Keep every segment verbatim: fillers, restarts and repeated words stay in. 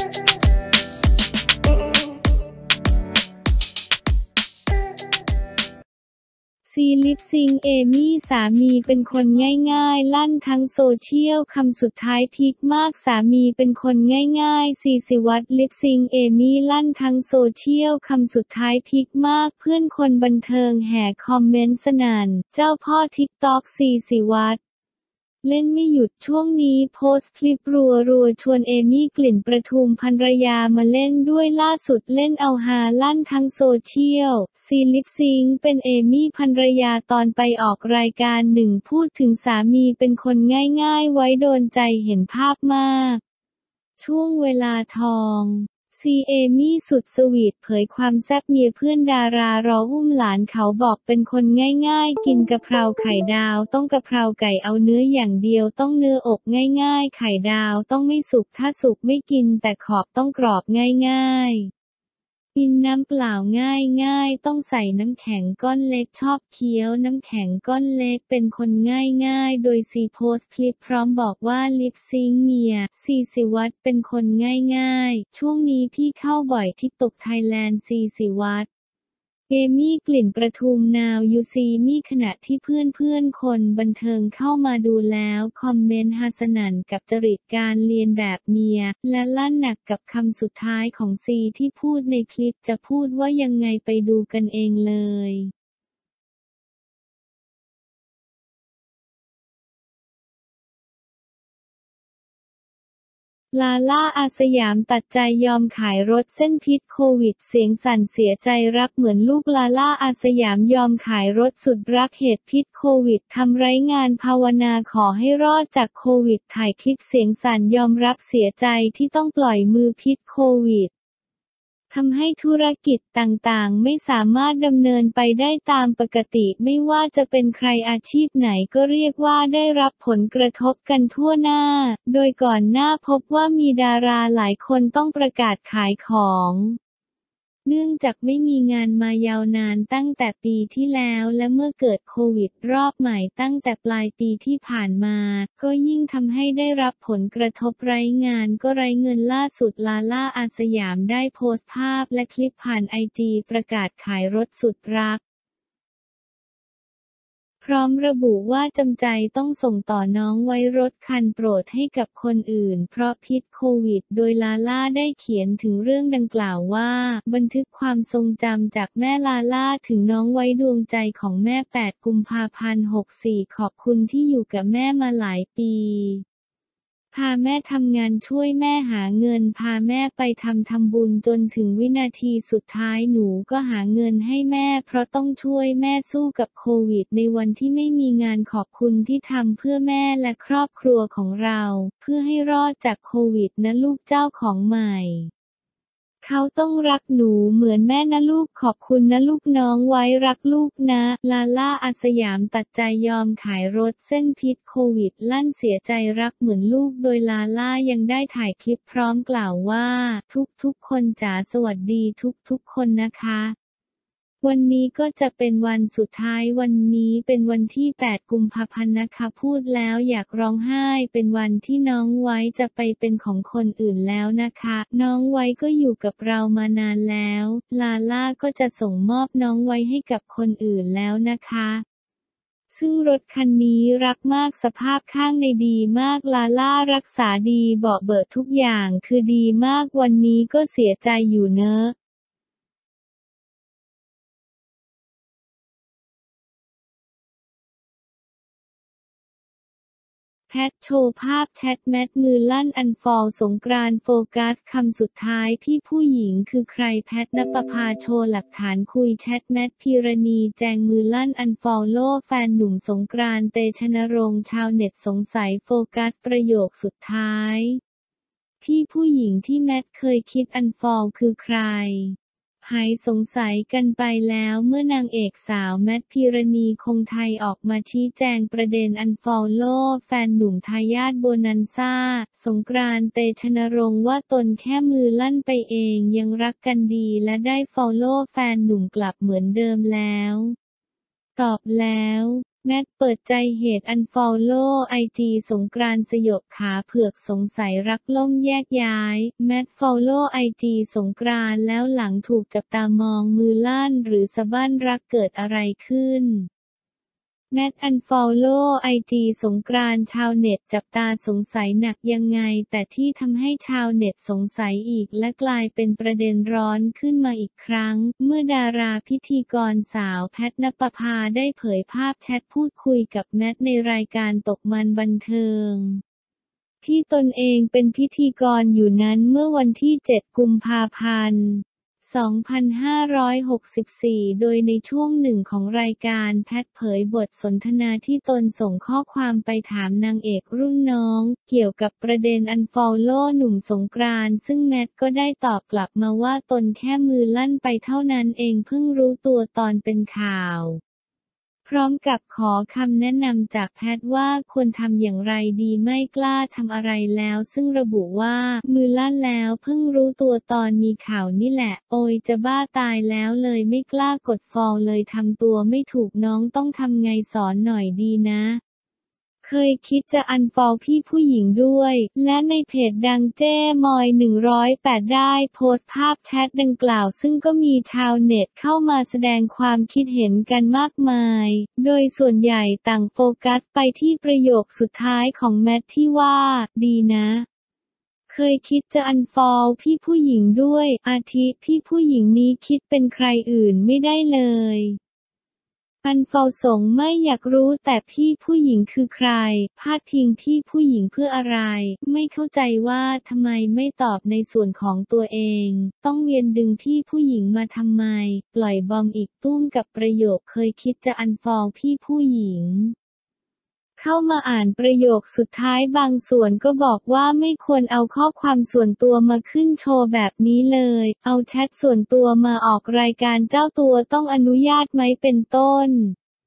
ซีลิปซิงค์เอมี่สามีเป็นคนง่ายๆลั่นทั้งโซเชียลคำสุดท้ายพีคมากสามีเป็นคนง่ายๆซีสิวัฒน์ลิปซิงค์เอมี่ลั่นทั้งโซเชียลคำสุดท้ายพีคมากเพื่อนคนบันเทิงแห่คอมเมนต์สนั่นเจ้าพ่อทิกต็อกซีสิวัฒน์เล่นไม่หยุดช่วงนี้โพสต์คลิปรัวๆชวนเอมี่กลิ่นประทุมภรรยามาเล่นด้วยล่าสุดเล่นเอาฮาลั่นทั้งโซเชียลซีลิปซิงค์เป็นเอมี่ภรรยาตอนไปออกรายการหนึ่งพูดถึงสามีเป็นคนง่ายๆไว้โดนใจเห็นภาพมากช่วงเวลาทองซีเอมี่สุดสวีทเผยความแซ่บเมียเพื่อนดารารออุ้มหลานเขาบอกเป็นคนง่ายๆกินกะเพราไข่ดาวต้องกะเพราไก่เอาเนื้ออย่างเดียวต้องเนื้ออกง่ายๆไข่ดาวต้องไม่สุกถ้าสุกไม่กินแต่ขอบต้องกรอบง่ายๆกินน้ำเปล่าง่ายๆต้องใส่น้ำแข็งก้อนเล็กชอบเคี้ยวน้ำแข็งก้อนเล็กเป็นคนง่ายๆโดยซีโพสต์คลิปพร้อมบอกว่าลิปซิงค์เมียซีสิวัฒน์เป็นคนง่ายๆช่วงนี้พี่เข้าบ่อยที่ตกไทยแลนด์ซีสิวัฒน์เอมี่กลิ่นประทุมนาวยูซีมี่ขณะที่เพื่อนๆคนบันเทิงเข้ามาดูแล้วคอมเมนต์ฮาสนั่นกับจริตการเลียนแบบเมียและลั่นหนักกับคำสุดท้ายของซีที่พูดในคลิปจะพูดว่ายังไงไปดูกันเองเลยลาล่าอาสยามตัดใจยอมขายรถเส้นพิษโควิดเสียงสั่นเสียใจรักเหมือนลูกลาล่าอาสยามยอมขายรถสุดรักเหตุพิษโควิดทำไร้งานภาวนาขอให้รอดจากโควิดถ่ายคลิปเสียงสั่นยอมรับเสียใจที่ต้องปล่อยมือพิษโควิดทำให้ธุรกิจต่างๆไม่สามารถดำเนินไปได้ตามปกติไม่ว่าจะเป็นใครอาชีพไหนก็เรียกว่าได้รับผลกระทบกันทั่วหน้าโดยก่อนหน้าพบว่ามีดาราหลายคนต้องประกาศขายของเนื่องจากไม่มีงานมายาวนานตั้งแต่ปีที่แล้วและเมื่อเกิดโควิดรอบใหม่ตั้งแต่ปลายปีที่ผ่านมาก็ยิ่งทำให้ได้รับผลกระทบไร้งานก็ไร้เงินล่าสุดลาล่าอาสยามได้โพสต์ภาพและคลิปผ่านไอจีประกาศขายรถสุดรักพร้อมระบุว่าจำใจต้องส่งต่อน้องไว้รถคันโปรดให้กับคนอื่นเพราะพิษโควิดโดยลาล่าได้เขียนถึงเรื่องดังกล่าวว่าบันทึกความทรงจำจากแม่ลาล่าถึงน้องไว้ดวงใจของแม่แปดกุมภาพันธ์หกสี่ขอบคุณที่อยู่กับแม่มาหลายปีพาแม่ทำงานช่วยแม่หาเงินพาแม่ไปทำทำบุญจนถึงวินาทีสุดท้ายหนูก็หาเงินให้แม่เพราะต้องช่วยแม่สู้กับโควิดในวันที่ไม่มีงานขอบคุณที่ทำเพื่อแม่และครอบครัวของเราเพื่อให้รอดจากโควิดนะลูกเจ้าของใหม่เขาต้องรักหนูเหมือนแม่นะลูกขอบคุณนะลูกน้องไว้รักลูกนะลาล่าอาสยามตัดใจยอมขายรถเส้นพิษโควิดลั่นเสียใจรักเหมือนลูกโดยลาล่ายังได้ถ่ายคลิปพร้อมกล่าวว่าทุกๆคนจ๋าสวัสดีทุกๆคนนะคะวันนี้ก็จะเป็นวันสุดท้ายวันนี้เป็นวันที่แปดกุมภาพันธ์นะคะพูดแล้วอยากร้องไห้เป็นวันที่น้องไว้จะไปเป็นของคนอื่นแล้วนะคะน้องไว้ก็อยู่กับเรามานานแล้วลาล่าก็จะส่งมอบน้องไว้ให้กับคนอื่นแล้วนะคะซึ่งรถคันนี้รักมากสภาพข้างในดีมากลาล่ารักษาดีเบาะเบิดทุกอย่างคือดีมากวันนี้ก็เสียใจอยู่เนอะแพทโชว์ภาพแชทแมทมือลั่นอันฟอลสงกรานต์โฟกัสคำสุดท้ายพี่ผู้หญิงคือใครแพทณปภาโชว์หลักฐานคุยแชทแมทพีรณีแจงมือลั่นอันฟอลโล่แฟนหนุ่มสงกรานต์เตชนรงค์ชาวเน็ตสงสัยโฟกัสประโยคสุดท้ายพี่ผู้หญิงที่แมทเคยคิดอันฟอลคือใครหายสงสัยกันไปแล้วเมื่อนางเอกสาวแมทพีรณีคงไทยออกมาชี้แจงประเด็นอันฟอลโล่แฟนหนุ่มทายาทโบนันซ่าสงกรานต์เตชนรงค์ว่าตนแค่มือลั่นไปเองยังรักกันดีและได้ฟอลโล่แฟนหนุ่มกลับเหมือนเดิมแล้วตอบแล้วแมทเปิดใจเหตุอันฟอลโล่ไอจีสงกรานต์สยบขาเผือกสงสัยรักล่มแยกย้ายแมทฟอลโล่ไอจีสงกรานต์แล้วหลังถูกจับตามองมือลั่นหรือสะบั้นรักเกิดอะไรขึ้นแมทอันฟอลโล่ไอจีสงกรานต์ชาวเน็ตจับตาสงสัยหนักยังไงแต่ที่ทำให้ชาวเน็ตสงสัยอีกและกลายเป็นประเด็นร้อนขึ้นมาอีกครั้งเมื่อดาราพิธีกรสาวแพทณปภาได้เผยภาพแชทพูดคุยกับแมทในรายการตกมันบันเทิงที่ตนเองเป็นพิธีกรอยู่นั้นเมื่อวันที่เจ็ดกุมภาพันธ์สองพันห้าร้อยหกสิบสี่โดยในช่วงหนึ่งของรายการแพทเผยบทสนทนาที่ตนส่งข้อความไปถามนางเอกรุ่นน้องเกี่ยวกับประเด็นอันฟอลโล่หนุ่มสงกรานต์ซึ่งแมทก็ได้ตอบกลับมาว่าตนแค่มือลั่นไปเท่านั้นเองเพิ่งรู้ตัวตอนเป็นข่าวพร้อมกับขอคำแนะนำจากแพทย์ว่าควรทำอย่างไรดีไม่กล้าทำอะไรแล้วซึ่งระบุว่ามือลั่นแล้วเพิ่งรู้ตัวตอนมีข่าวนี่แหละโอยจะบ้าตายแล้วเลยไม่กล้ากดฟอลเลยทำตัวไม่ถูกน้องต้องทำไงสอนหน่อยดีนะเคยคิดจะอันฟอลพี่ผู้หญิงด้วยและในเพจดังเจ้มอยหนึ่งร้อยแปดได้โพสต์ภาพแชทดังกล่าวซึ่งก็มีชาวเน็ตเข้ามาแสดงความคิดเห็นกันมากมายโดยส่วนใหญ่ต่างโฟกัสไปที่ประโยคสุดท้ายของแมทที่ว่าดีนะเคยคิดจะอันฟอลพี่ผู้หญิงด้วยอาทิพี่ผู้หญิงนี้คิดเป็นใครอื่นไม่ได้เลยอันฟอลส่งไม่อยากรู้แต่พี่ผู้หญิงคือใครพาดพิงพี่ผู้หญิงเพื่ออะไรไม่เข้าใจว่าทำไมไม่ตอบในส่วนของตัวเองต้องเวียนดึงพี่ผู้หญิงมาทำไมปล่อยบอมอีกตุ้มกับประโยคเคยคิดจะอันฟอลพี่ผู้หญิงเข้ามาอ่านประโยคสุดท้ายบางส่วนก็บอกว่าไม่ควรเอาข้อความส่วนตัวมาขึ้นโชว์แบบนี้เลยเอาแชทส่วนตัวมาออกรายการเจ้าตัวต้องอนุญาตไหมเป็นต้น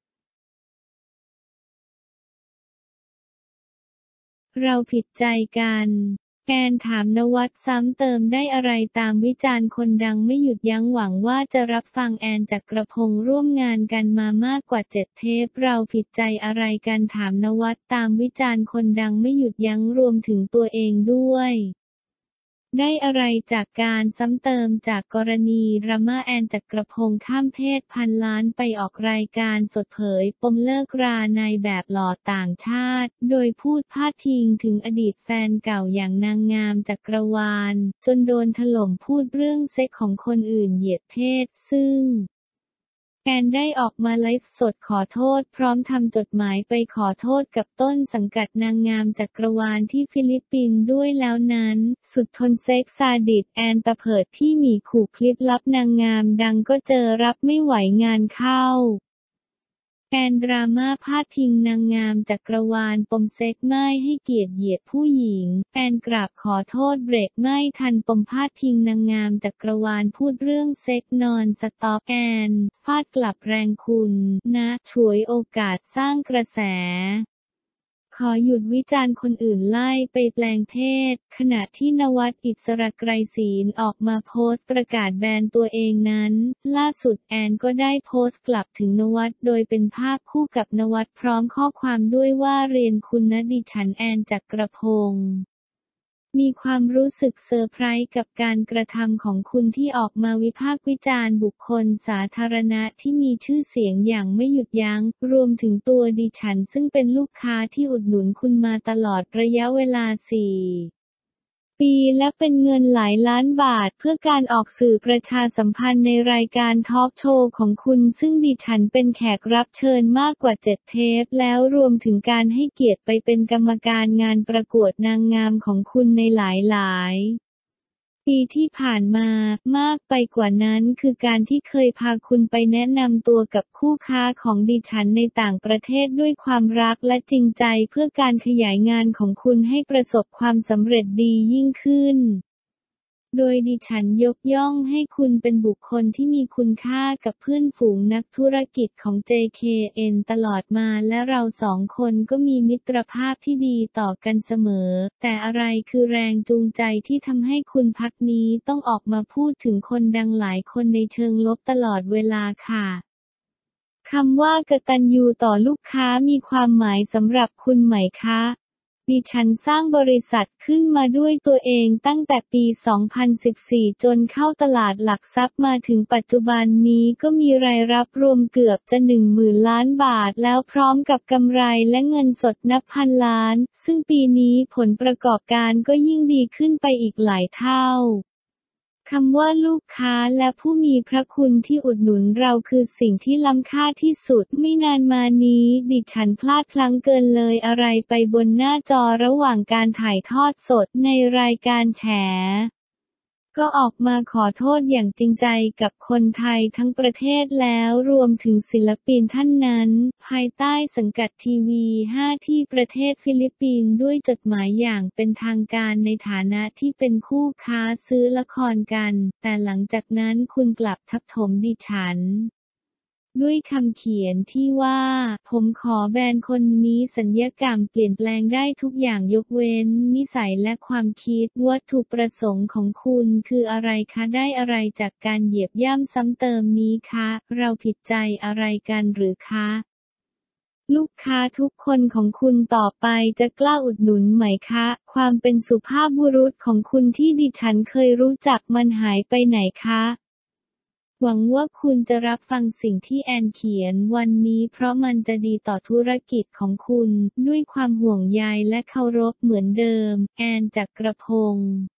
เราผิดใจกันแอนถามนวัดซ้ำเติมได้อะไรตามวิจารณ์คนดังไม่หยุดยั้งหวังว่าจะรับฟังแอนจักรพงษ์ร่วมงานกันมามากกว่าเจ็ดเทปเราผิดใจอะไรกันถามนวัดตามวิจารณ์คนดังไม่หยุดยั้งรวมถึงตัวเองด้วยได้อะไรจากการซ้ำเติมจากกรณีดราม่าแอนจักรพงษ์ข้ามเพศพันล้านไปออกรายการสดเผยปมเลิกราในแบบหล่อต่างชาติโดยพูดพาดพิงถึงอดีตแฟนเก่าอย่างนางงามจักรวาลจนโดนถล่มพูดเรื่องเซ็กของคนอื่นเหยียดเพศซึ่งแอนได้ออกมาไลฟ์สดขอโทษพร้อมทำจดหมายไปขอโทษกับต้นสังกัดนางงามจักรวาลที่ฟิลิปปินส์ด้วยแล้วนั้นสุดทนเซ็กซาดิสแอนตะเพิดพี่หมีขู่คลิปลับนางงามดังก็เจอรับไม่ไหวงานเข้าแอนดราม่าพาดพิงนางงามจักรวาลปมเซ็กไม่ให้เกียรติเหยียดผู้หญิงแอนกราบขอโทษเบรกไม่ทันปมพาดพิงนางงามจักรวาลพูดเรื่องเซ็กนอนสต็อปแอนฟาดกลับแรงคุณนะฉวยโอกาสสร้างกระแสขอหยุดวิจารณ์คนอื่นไล่ไปแปลงเพศขณะที่นวัดอิสระไกรศีลออกมาโพสต์ประกาศแบนตัวเองนั้นล่าสุดแอนก็ได้โพสต์กลับถึงนวัดโดยเป็นภาพคู่กับนวัดพร้อมข้อความด้วยว่าเรียนคุณนะดิฉันแอนจักรพงษ์มีความรู้สึกเซอร์ไพรส์กับการกระทำของคุณที่ออกมาวิพากษ์วิจารณ์บุคคลสาธารณะที่มีชื่อเสียงอย่างไม่หยุดยั้งรวมถึงตัวดิฉันซึ่งเป็นลูกค้าที่อุดหนุนคุณมาตลอดระยะเวลาสี่ปีและเป็นเงินหลายล้านบาทเพื่อการออกสื่อประชาสัมพันธ์ในรายการทอล์คโชว์ของคุณซึ่งดิฉันเป็นแขกรับเชิญมากกว่าเจ็ดเทปแล้วรวมถึงการให้เกียรติไปเป็นกรรมการงานประกวดนางงามของคุณในหลายๆปีที่ผ่านมามากไปกว่านั้นคือการที่เคยพาคุณไปแนะนำตัวกับคู่ค้าของดิฉันในต่างประเทศด้วยความรักและจริงใจเพื่อการขยายงานของคุณให้ประสบความสำเร็จดียิ่งขึ้นโดยดิฉันยกย่องให้คุณเป็นบุคคลที่มีคุณค่ากับเพื่อนฝูงนักธุรกิจของ เจ เค เอ็น ตลอดมาและเราสองคนก็มีมิตรภาพที่ดีต่อกันเสมอแต่อะไรคือแรงจูงใจที่ทำให้คุณพักนี้ต้องออกมาพูดถึงคนดังหลายคนในเชิงลบตลอดเวลาค่ะคำว่ากตัญญูต่อลูกค้ามีความหมายสำหรับคุณไหมคะดิฉันสร้างบริษัทขึ้นมาด้วยตัวเองตั้งแต่ปี สองพันสิบสี่ จนเข้าตลาดหลักทรัพย์มาถึงปัจจุบันนี้ก็มีรายรับรวมเกือบจะ หนึ่งหมื่น ล้านบาทแล้วพร้อมกับกำไรและเงินสดนับพันล้านซึ่งปีนี้ผลประกอบการก็ยิ่งดีขึ้นไปอีกหลายเท่าคำว่าลูกค้าและผู้มีพระคุณที่อุดหนุนเราคือสิ่งที่ล้ำค่าที่สุดไม่นานมานี้ดิฉันพลาดพลั้งเกินเลยอะไรไปบนหน้าจอระหว่างการถ่ายทอดสดในรายการแฉก็ออกมาขอโทษอย่างจริงใจกับคนไทยทั้งประเทศแล้วรวมถึงศิลปินท่านนั้นภายใต้สังกัดทีวี ห้า ที่ประเทศฟิลิปปินส์ด้วยจดหมายอย่างเป็นทางการในฐานะที่เป็นคู่ค้าซื้อละครกันแต่หลังจากนั้นคุณกลับทับถมดิฉันด้วยคำเขียนที่ว่าผมขอแบนคนนี้ศัลยกรรมเปลี่ยนแปลงได้ทุกอย่างยกเว้นนิสัยและความคิดวัตถุประสงค์ของคุณคืออะไรคะได้อะไรจากการเหยียบย่ำซ้ำเติมนี้คะเราผิดใจอะไรกันหรือคะลูกค้าทุกคนของคุณต่อไปจะกล้าอุดหนุนไหมคะความเป็นสุภาพบุรุษของคุณที่ดิฉันเคยรู้จักมันหายไปไหนคะหวังว่าคุณจะรับฟังสิ่งที่แอนเขียนวันนี้เพราะมันจะดีต่อธุรกิจของคุณด้วยความห่วงใยและเคารพเหมือนเดิมแอน จักรพงศ์